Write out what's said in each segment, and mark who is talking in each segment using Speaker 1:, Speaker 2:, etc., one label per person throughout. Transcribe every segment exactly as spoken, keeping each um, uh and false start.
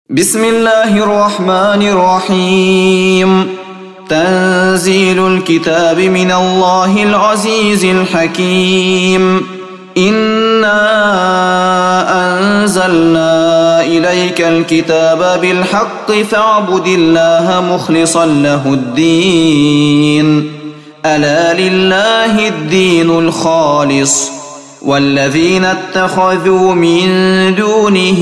Speaker 1: بسم الله الرحمن الرحيم. تنزيل الكتاب من الله العزيز الحكيم. إنا أنزلنا إليك الكتاب بالحق فاعبد الله مخلصا له الدين. ألا لله الدين الخالص والذين اتخذوا من دونه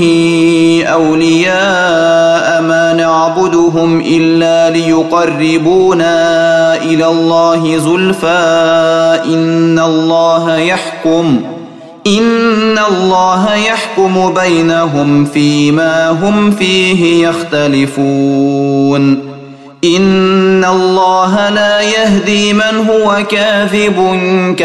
Speaker 1: أولياء ما نعبدهم إلا ليقربونا إلى الله زلفى إن الله يحكم إن الله يحكم بينهم فيما هم فيه يختلفون. إن الله لا يهدي من هو كاذب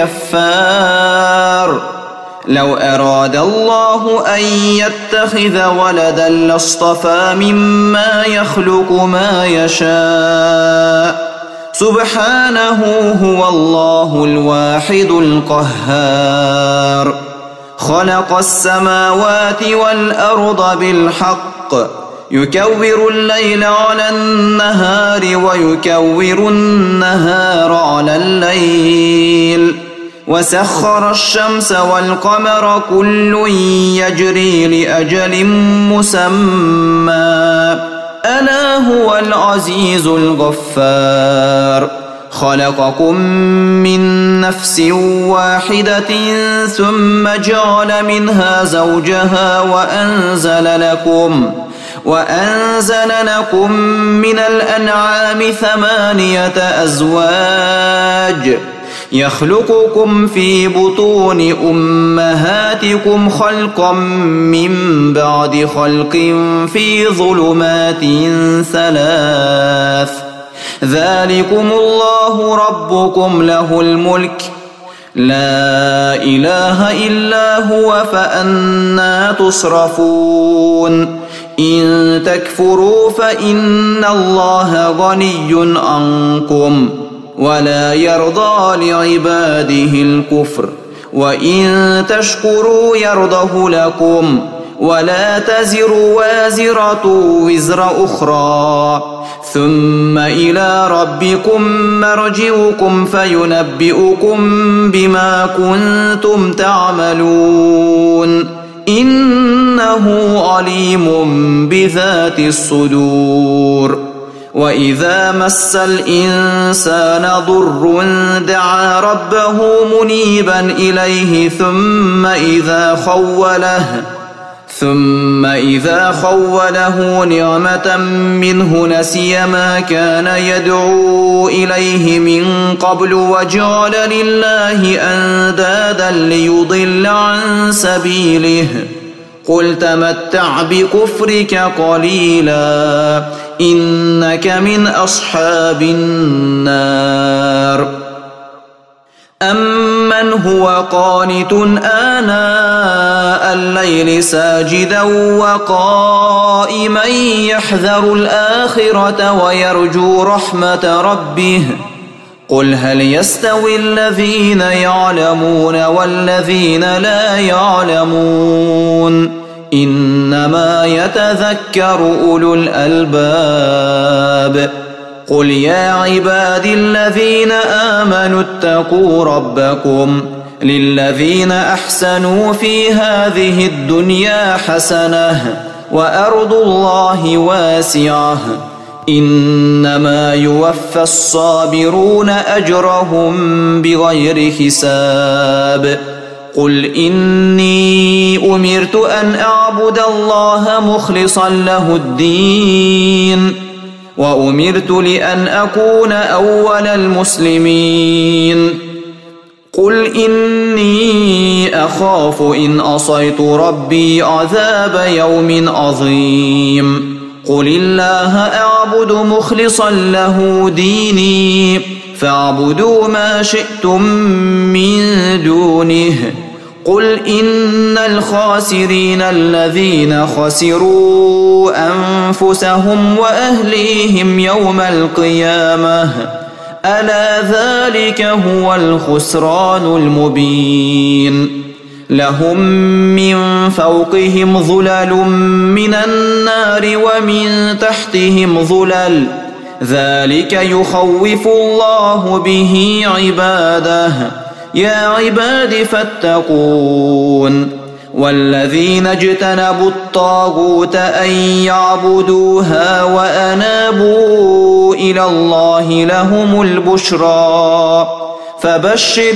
Speaker 1: كفار. لو أراد الله أن يتخذ ولدا لاصطفى مما يخلق ما يشاء سبحانه هو الله الواحد القهار. خلق السماوات والأرض بالحق يكور الليل على النهار ويكور النهار على الليل وسخر الشمس والقمر كل يجري لأجل مسمى ألا هو العزيز الغفار. خلقكم من نفس واحدة ثم جعل منها زوجها وأنزل لكم وأنزل لكم من الأنعام ثمانية أزواج يخلقكم في بطون أمهاتكم خلقا من بعد خلق في ظلمات ثلاث ذلكم الله ربكم له الملك لا إله إلا هو فأنى تصرفون. إن تكفروا فإن الله غني عنكم ولا يرضى لعباده الكفر وإن تشكروا يرضه لكم ولا تزر وازرة وزر أخرى ثم إلى ربكم مرجعكم فينبئكم بما كنتم تعملون إنه عليم بذات الصدور. وإذا مس الإنسان ضر دعا ربه منيبا إليه ثم إذا خوله ثم إذا خوله نعمة منه نسي ما كان يدعو إليه من قبل وجعل لله أندادا ليضل عن سبيله قل تمتع بكفرك قليلا إنك من أصحاب النار. أمن هو قانت آناء الليل ساجدا وقائما يحذر الآخرة ويرجو رحمة ربه قل هل يستوي الذين يعلمون والذين لا يعلمون إنما يتذكر أولو الألباب. قل يا عبادي الذين آمنوا اتقوا ربكم للذين أحسنوا في هذه الدنيا حسنة وأرض الله واسعة إنما يوفى الصابرون أجرهم بغير حساب. قل إني أمرت أن أعبد الله مخلصا له الدين وأمرت لأن أكون أول المسلمين. قل إني أخاف إن عصيت ربي عذاب يوم عظيم. قل الله أعبد مخلصا له ديني فاعبدوا ما شئتم من دونه. قل إن الخاسرين الذين خسروا أنفسهم وأهليهم يوم القيامة ألا ذلك هو الخسران المبين. لهم من فوقهم ظلل من النار ومن تحتهم ظلل ذلك يخوف الله به عباده يا عباد فاتقون والذين اجتنبوا الطاغوت أن يعبدوها وأنابوا إلى الله لهم البشرى فبشر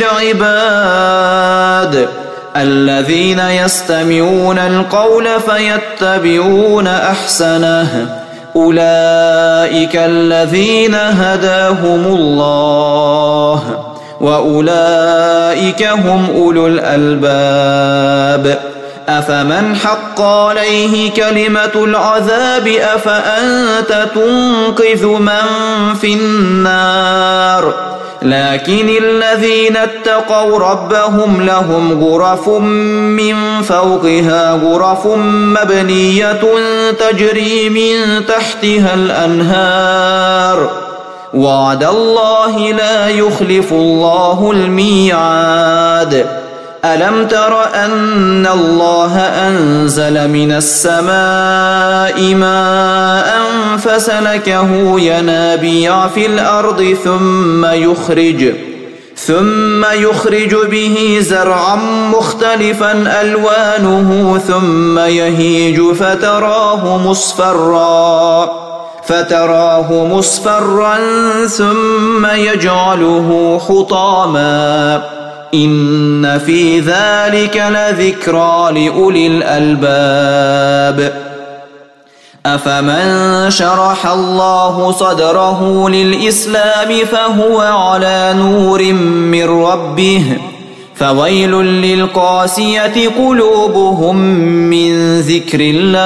Speaker 1: عباد الذين يستمعون القول فيتبعون أحسنه أولئك الذين هداهم الله وأولئك هم أولو الألباب أفمن حق عليه كلمة العذاب أفأنت تنقذ من في النار لكن الذين اتقوا ربهم لهم غرف من فوقها غرف مبنية تجري من تحتها الأنهار وعد الله لا يخلف الله الميعاد ألم تر أن الله أنزل من السماء ماء فسلكه ينابيع في الأرض ثم يخرج ثم يخرج به زرعا مختلفا ألوانه ثم يهيج فتراه مصفرا فتراه مصفرا ثم يجعله حطاما إن في ذلك لذكرى لأولي الألباب أفمن شرح الله صدره للإسلام فهو على نور من ربه فويل للقاسية قلوبهم من ذكر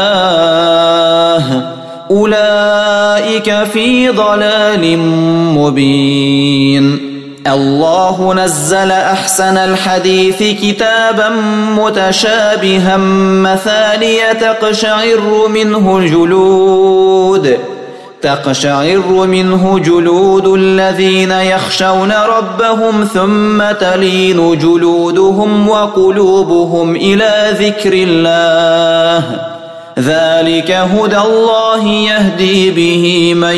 Speaker 1: الله أولئك في ضلال مبين الله نزل أحسن الحديث كتابا متشابها مثانية تقشعر منه الجلود تقشعر منه جلود الذين يخشون ربهم ثم تلين جلودهم وقلوبهم إلى ذكر الله ذلك هدى الله يهدي به من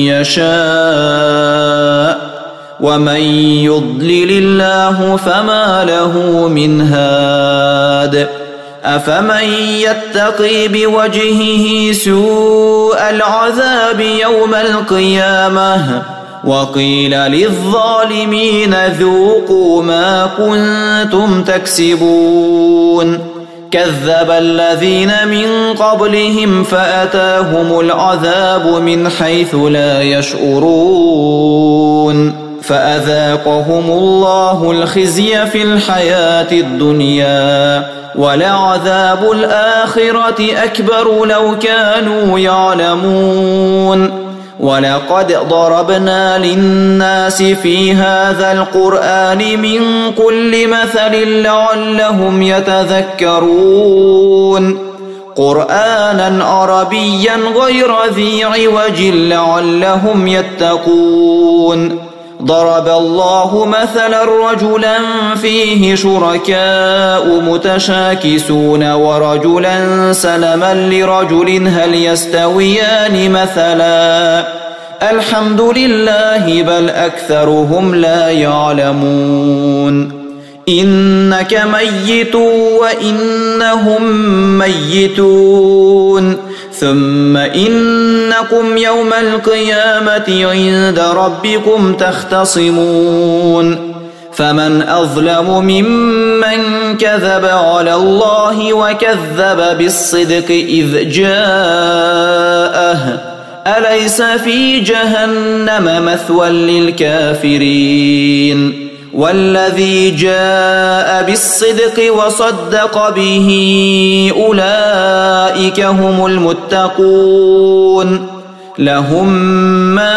Speaker 1: يشاء ومن يضلل الله فما له من هاد أفمن يتقي بوجهه سوء العذاب يوم القيامة وقيل للظالمين ذوقوا ما كنتم تكسبون كذب الذين من قبلهم فأتاهم العذاب من حيث لا يشعرون فأذاقهم الله الخزي في الحياة الدنيا ولعذاب الآخرة أكبر لو كانوا يعلمون ولقد ضربنا للناس في هذا القرآن من كل مثل لعلهم يتذكرون قرآنا عربيا غير ذي عوج لعلهم يتقون ضرب الله مثلا رجلا فيه شركاء متشاكسون ورجلا سلما لرجل هل يستويان مثلا الحمد لله بل أكثرهم لا يعلمون إنك ميت وإنهم ميتون ثم إنكم يوم القيامة عند ربكم تختصمون فمن أظلم ممن كذب على الله وكذب بالصدق إذ جاءه أليس في جهنم مثوى للكافرين والذي جاء بالصدق وصدق به أولئك هم المتقون لهم ما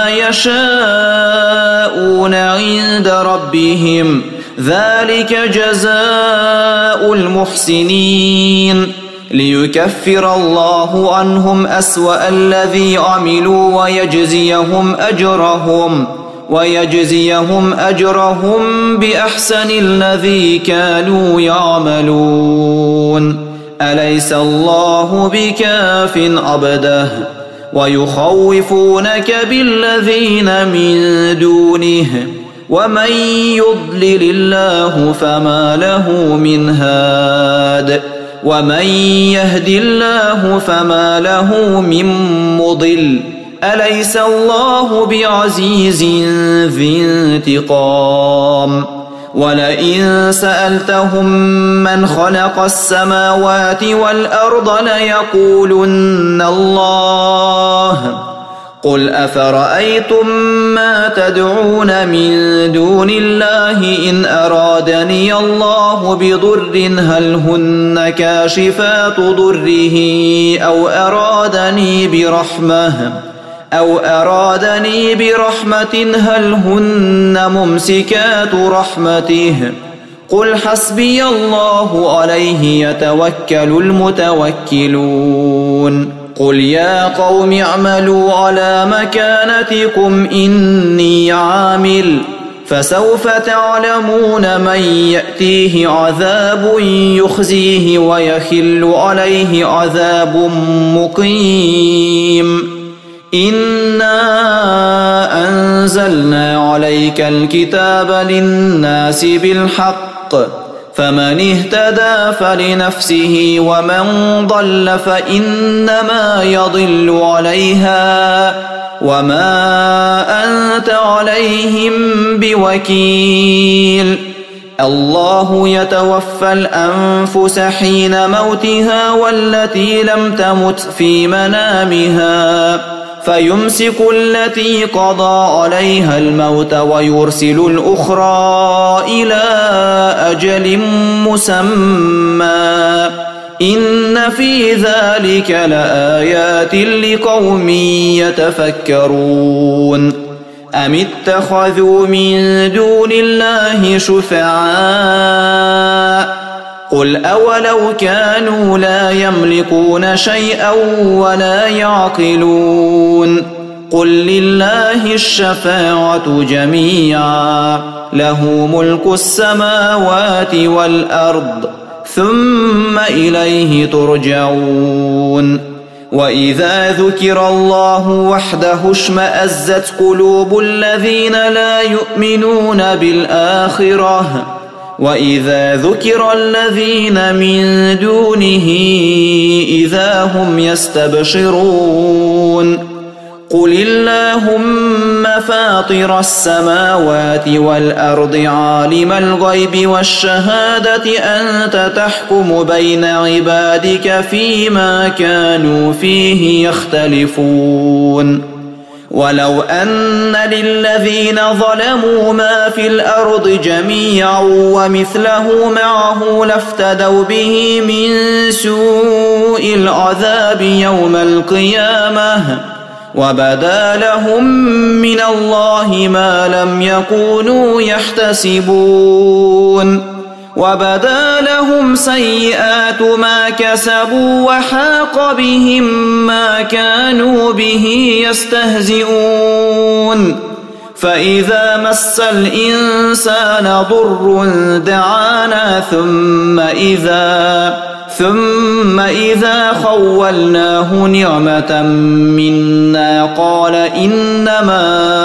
Speaker 1: يشاءون عند ربهم ذلك جزاء المحسنين ليكفر الله عنهم أسوأ الذي عملوا ويجزيهم أجرهم ويجزيهم أجرهم بأحسن الذي كانوا يعملون. أليس الله بكاف عبده ويخوفونك بالذين من دونه ومن يضلل الله فما له من هاد ومن يهد الله فما له من مضل. أليس الله بعزيز ذي انتقام؟ ولئن سألتهم من خلق السماوات والأرض ليقولن الله. قل أفرأيتم ما تدعون من دون الله إن أرادني الله بضر هل هن كاشفات ضره أو أرادني برحمة أو أرادني برحمة هل هن ممسكات رحمته؟ قل حسبي الله عليه يتوكل المتوكلون. قل يا قوم اعملوا على مكانتكم إني عامل فسوف تعلمون من يأتيه عذاب يخزيه ويخل عليه عذاب مقيم. إنا أنزلنا عليك الكتاب للناس بالحق فمن اهتدى فلنفسه ومن ضل فإنما يضل عليها وما أنت عليهم بوكيل. الله يتوفى الأنفس حين موتها والتي لم تمت في منامها فيمسك التي قضى عليها الموت ويرسل الأخرى إلى أجل مسمى. إن في ذلك لآيات لقوم يتفكرون. أم اتخذوا من دون الله شفعاء قل أولو كانوا لا يملكون شيئا ولا يعقلون. قل لله الشفاعة جميعا له ملك السماوات والأرض ثم إليه ترجعون. وإذا ذكر الله وحده اشمأزت قلوب الذين لا يؤمنون بالآخرة وإذا ذكر الذين من دونه إذا هم يستبشرون. قل اللهم فاطر السماوات والأرض عالم الغيب والشهادة أنت تحكم بين عبادك فيما كانوا فيه يختلفون. ولو أن للذين ظلموا ما في الأرض جميعا ومثله معه لافتدوا به من سوء العذاب يوم القيامة وبدا لهم من الله ما لم يكونوا يحتسبون. وبدا لهم سيئات ما كسبوا وحاق بهم ما كانوا به يستهزئون. فإذا مس الإنسان ضر دعانا ثم إذا ثم إذا خولناه نعمة منا قال إنما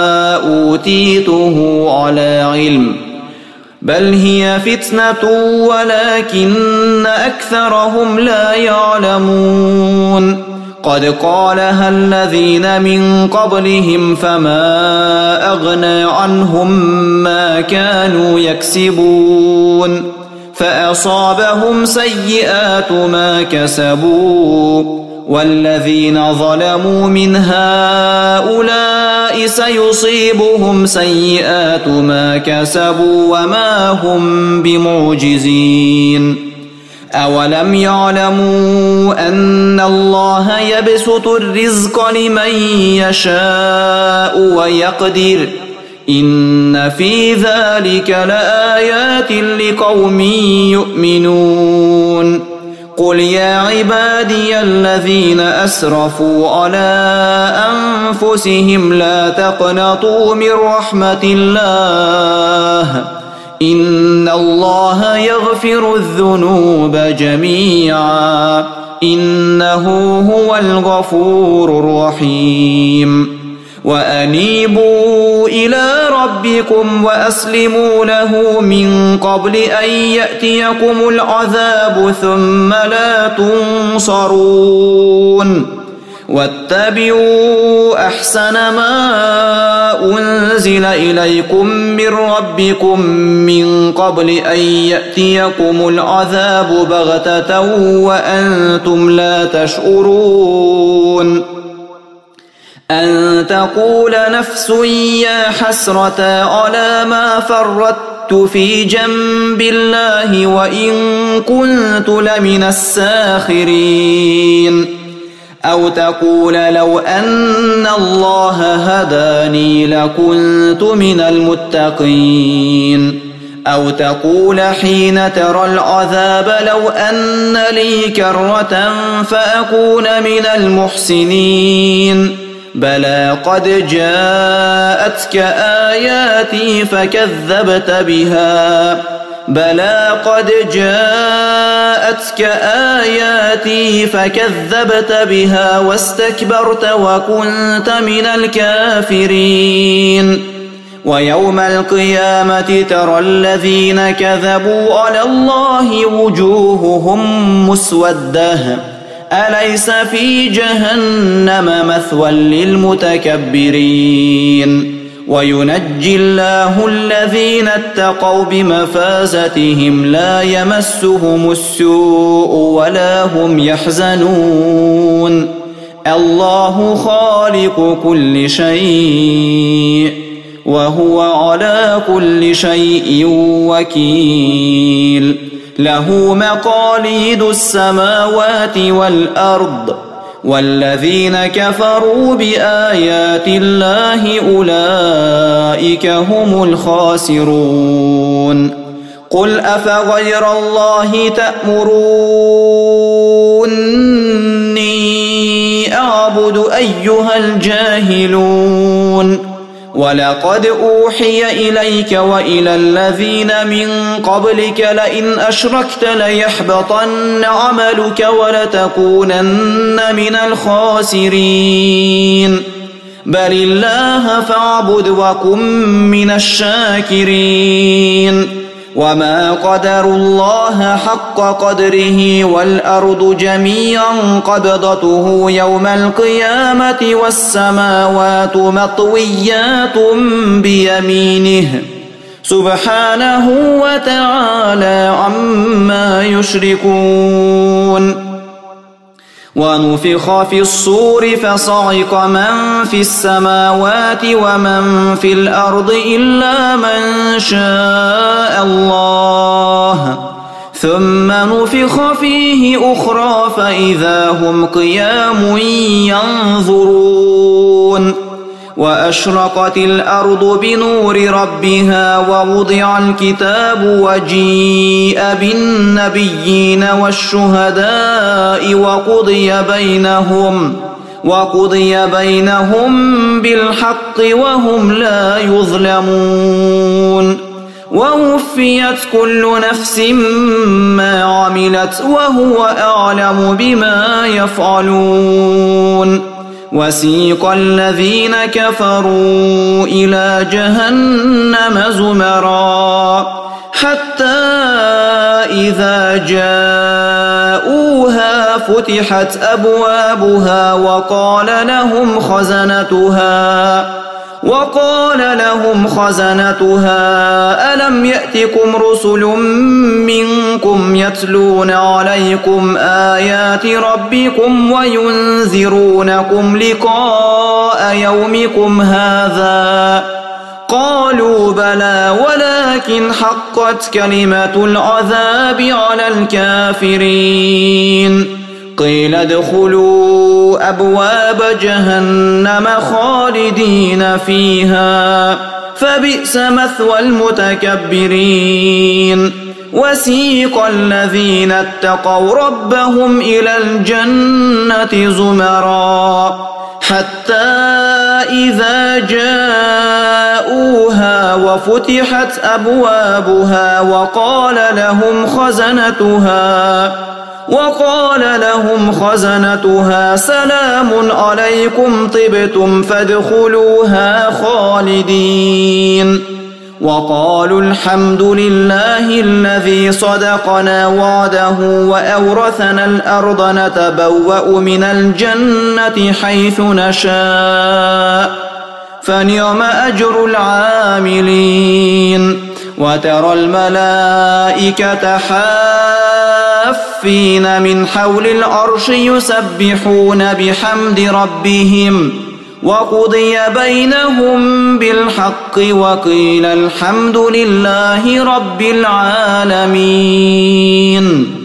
Speaker 1: أوتيته على علم بل هي فتنة ولكن أكثرهم لا يعلمون. قد قالها الذين من قبلهم فما أغنى عنهم ما كانوا يكسبون فأصابهم سيئات ما كسبوا والذين ظلموا من هؤلاء سيصيبهم سيئات ما كسبوا وما هم بمعجزين. أولم يعلموا أن الله يبسط الرزق لمن يشاء ويقدر إن في ذلك لآيات لقوم يؤمنون. قل يا عبادي الذين أسرفوا على أنفسهم لا تقنطوا من رحمة الله إن الله يغفر الذنوب جميعا إنه هو الغفور الرحيم وأنيبوا إلى ربكم وأسلموا له من قبل أن يأتيكم العذاب ثم لا تنصرون واتبعوا أحسن ما أنزل إليكم من ربكم من قبل أن يأتيكم العذاب بغتة وأنتم لا تشعرون أن تقول نفس يا حسرة على ما فرطت في جنب الله وإن كنت لمن الساخرين أو تقول لو أن الله هداني لكنت من المتقين أو تقول حين ترى العذاب لو أن لي كرة فأكون من المحسنين بلى قد جاءتك آياتي فكذبت بها بلى قد جاءتك آياتي فكذبت بها واستكبرت وكنت من الكافرين ويوم القيامة ترى الذين كذبوا على الله وجوههم مسودة أليس في جهنم مثوى للمتكبرين وينجي الله الذين اتقوا بمفازتهم لا يمسهم السوء ولا هم يحزنون الله خالق كل شيء وهو على كل شيء وكيل له مقاليد السماوات والأرض والذين كفروا بآيات الله أولئك هم الخاسرون قل أفغير الله تأمروني أعبد أيها الجاهلون ولقد أوحي إليك وإلى الذين من قبلك لئن أشركت ليحبطن عملك ولتكونن من الخاسرين بل الله فاعبد وكن من الشاكرين وما قدروا الله حق قدره والأرض جميعا قبضته يوم القيامة والسماوات مطويات بيمينه سبحانه وتعالى عما يشركون ونفخ في الصور فصعق من في السماوات ومن في الأرض إلا من شاء الله ثم نفخ فيه أخرى فإذا هم قيام ينظرون وأشرقت الأرض بنور ربها ووضع الكتاب وجيء بالنبيين والشهداء وقضي بينهم وقضي بينهم بالحق وهم لا يظلمون ووفيت كل نفس ما عملت وهو أعلم بما يفعلون وسيق الذين كفروا إلى جهنم زمرا حتى إذا جاءوها فتحت أبوابها وقال لهم خزنتها وقال لهم خزنتها ألم يأتكم رسل منكم يتلون عليكم آيات ربكم وينذرونكم لقاء يومكم هذا قالوا بلى ولكن حقت كلمة العذاب على الكافرين قيل ادخلوا أبواب جهنم خالدين فيها فبئس مثوى المتكبرين وسيق الذين اتقوا ربهم إلى الجنة زمرا حتى إذا جاءوها وفتحت أبوابها وقال لهم خزنتها وقال لهم خزنتها سلام عليكم طبتم فادخلوها خالدين وقالوا الحمد لله الذي صدقنا وعده وأورثنا الأرض نتبوأ من الجنة حيث نشاء فنعم أجر العاملين وترى الملائكة حافين من حول العرش يسبحون بحمد ربهم وقضي بينهم بالحق وقيل الحمد لله رب العالمين.